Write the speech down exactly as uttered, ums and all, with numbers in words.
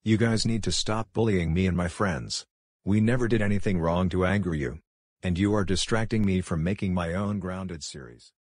You guys need to stop bullying me and my friends. We never did anything wrong to anger you. And you are distracting me from making my own Grounded series.